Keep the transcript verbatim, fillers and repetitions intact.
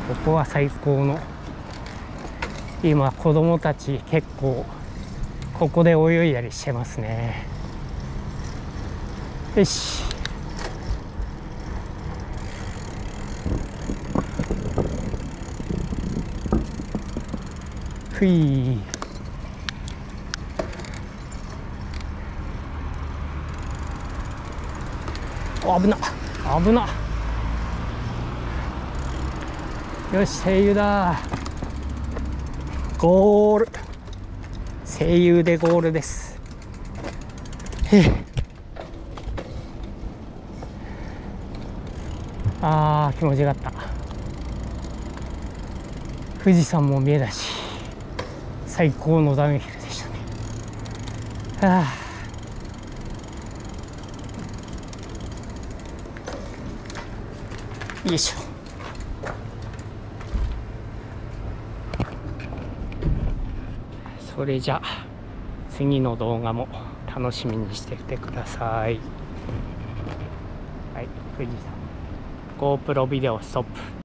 ここは最高の、今子供たち結構ここで泳いだりしてますね。よし、ふい。危な危な。よし、声優だ。ゴール。声優でゴールです。へえ。あー、気持ちよかった。富士山も見えたし、最高のダウンヒルでしたね。はあ、よいしょ。それじゃあ次の動画も楽しみにしててください。はい、富士山 GoPro ビデオストップ。